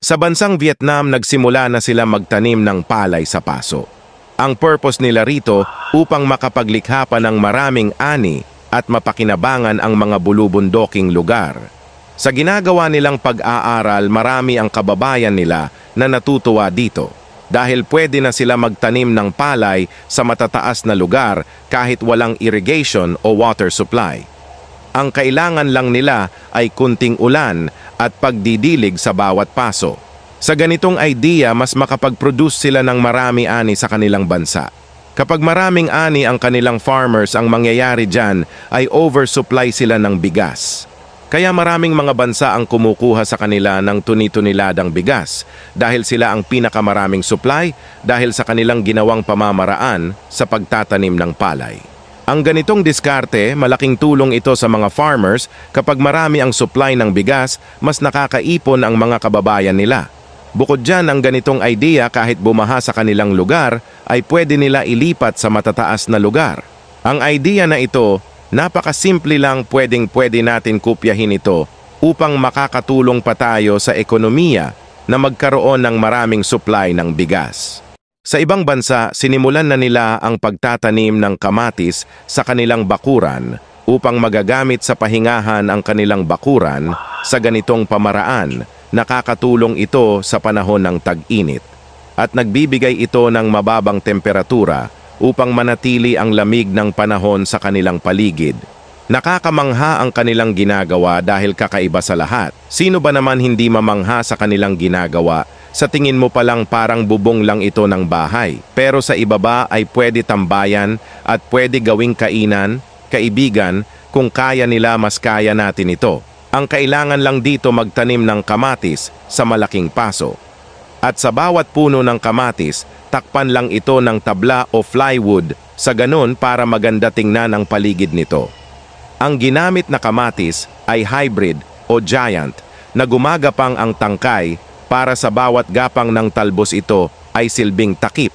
Sa bansang Vietnam, nagsimula na sila magtanim ng palay sa paso. Ang purpose nila rito upang makapaglikha pa ng maraming ani at mapakinabangan ang mga bulubundoking lugar. Sa ginagawa nilang pag-aaral, marami ang kababayan nila na natutuwa dito dahil pwede na sila magtanim ng palay sa matataas na lugar kahit walang irrigation o water supply. Ang kailangan lang nila ay kunting ulan at pagdidilig sa bawat paso. Sa ganitong idea, mas makapag-produce sila ng marami ani sa kanilang bansa. Kapag maraming ani ang kanilang farmers, ang mangyayari dyan ay oversupply sila ng bigas. Kaya maraming mga bansa ang kumukuha sa kanila ng tuni-tuniladang bigas dahil sila ang pinakamaraming supply dahil sa kanilang ginawang pamamaraan sa pagtatanim ng palay. Ang ganitong diskarte, malaking tulong ito sa mga farmers kapag marami ang supply ng bigas, mas nakakaipon ang mga kababayan nila. Bukod dyan, ang ganitong idea kahit bumaha sa kanilang lugar ay pwede nila ilipat sa matataas na lugar. Ang idea na ito, napakasimple lang, pwede natin kopyahin ito upang makakatulong pa tayo sa ekonomiya na magkaroon ng maraming supply ng bigas. Sa ibang bansa, sinimulan na nila ang pagtatanim ng kamatis sa kanilang bakuran upang magagamit sa pahingahan ang kanilang bakuran. Sa ganitong pamaraan, nakakatulong ito sa panahon ng tag-init at nagbibigay ito ng mababang temperatura upang manatili ang lamig ng panahon sa kanilang paligid. Nakakamangha ang kanilang ginagawa dahil kakaiba sa lahat. Sino ba naman hindi mamangha sa kanilang ginagawa? Sa tingin mo palang parang bubong lang ito ng bahay. Pero sa ibaba ay pwede tambayan at pwede gawing kainan, kaibigan, kung kaya nila mas kaya natin ito. Ang kailangan lang dito magtanim ng kamatis sa malaking paso. At sa bawat puno ng kamatis, takpan lang ito ng tabla o plywood sa ganun para maganda tingnan ang paligid nito. Ang ginamit na kamatis ay hybrid o giant na gumagapang ang tangkay para sa bawat gapang ng talbos ito ay silbing takip.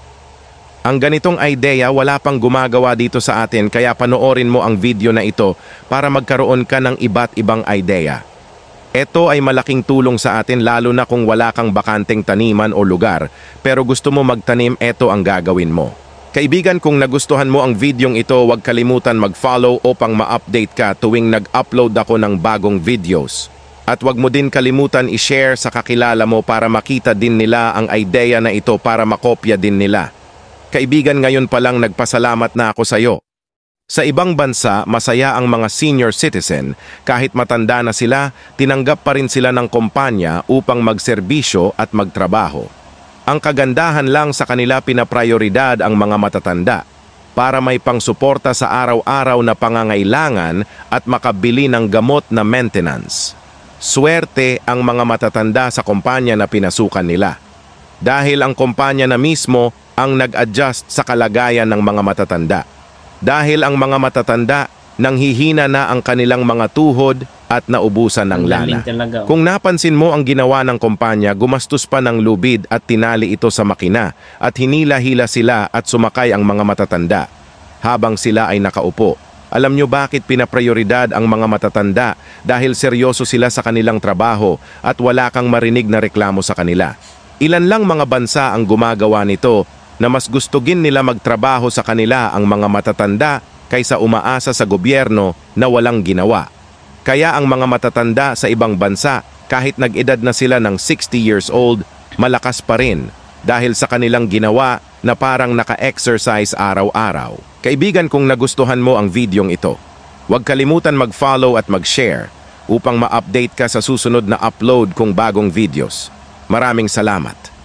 Ang ganitong idea wala pang gumagawa dito sa atin kaya panoorin mo ang video na ito para magkaroon ka ng iba't ibang idea. Ito ay malaking tulong sa atin lalo na kung wala kang bakanteng taniman o lugar pero gusto mo magtanim, ito ang gagawin mo. Kaibigan, kung nagustuhan mo ang videong ito, huwag kalimutan mag-follow upang ma-update ka tuwing nag-upload ako ng bagong videos. At huwag mo din kalimutan i-share sa kakilala mo para makita din nila ang idea na ito para makopya din nila. Kaibigan, ngayon pa lang nagpasalamat na ako sa iyo. Sa ibang bansa, masaya ang mga senior citizen. Kahit matanda na sila, tinanggap pa rin sila ng kumpanya upang magserbisyo at magtrabaho. Ang kagandahan lang sa kanila, pinaprioridad ang mga matatanda para may pangsuporta sa araw-araw na pangangailangan at makabili ng gamot na maintenance. Swerte ang mga matatanda sa kumpanya na pinasukan nila. Dahil ang kumpanya na mismo ang nag-adjust sa kalagayan ng mga matatanda. Dahil ang mga matatanda, nanghihina na ang kanilang mga tuhod at naubusan ng lana. Kung napansin mo ang ginawa ng kumpanya, gumastos pa ng lubid at tinali ito sa makina at hinila-hila sila at sumakay ang mga matatanda habang sila ay nakaupo. Alam nyo bakit pinaprioridad ang mga matatanda? Dahil seryoso sila sa kanilang trabaho at wala kang marinig na reklamo sa kanila. Ilan lang mga bansa ang gumagawa nito na mas gustugin nila magtrabaho sa kanila ang mga matatanda kaysa umaasa sa gobyerno na walang ginawa. Kaya ang mga matatanda sa ibang bansa, kahit nag-edad na sila ng 60 years old, malakas pa rin dahil sa kanilang ginawa na parang naka-exercise araw-araw. Kaibigan, kung nagustuhan mo ang videong ito, huwag kalimutan mag-follow at mag-share upang ma-update ka sa susunod na upload kong bagong videos. Maraming salamat.